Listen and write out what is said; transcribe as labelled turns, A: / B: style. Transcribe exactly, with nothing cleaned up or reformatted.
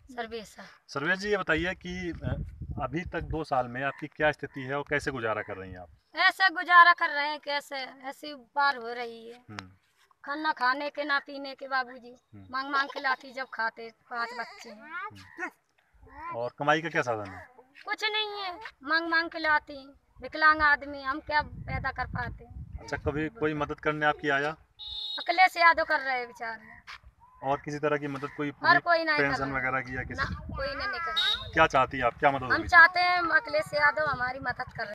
A: सर्वेसा।
B: सर्वेश जी, ये बताइए कि अ, अभी तक दो साल में आपकी क्या स्थिति है और कैसे गुजारा कर रही हैं आप?
A: ऐसे गुजारा कर रहे हैं, कैसे ऐसी पार हो रही है।
B: हम्म,
A: खाना खाने के ना पीने के बाबूजी,
B: हम्म,
A: मांग मांग के लाती जब खाते, पांच बच्चे हैं।
B: हम्म। और कमाई का क्या साधन है?
A: कुछ नहीं है, मांग मांग के लाती, विकलांग आदमी हम क्या पैदा कर पाते हैं।
B: अच्छा, कभी कोई मदद करने आपकी आया?
A: अकेले से यादव कर रहे हैं बेचारे।
B: और किसी तरह की मदद, कोई
A: हर
B: पूरी
A: कोई नहीं कर
B: पेंशन
A: रहा है।
B: वगैरह की या
A: ना
B: किसी?
A: कोई नहीं कर रहा है।
B: क्या चाहती है आप, क्या मदद
A: हम
B: होगी?
A: चाहते हैं अखिलेश यादव हमारी मदद कर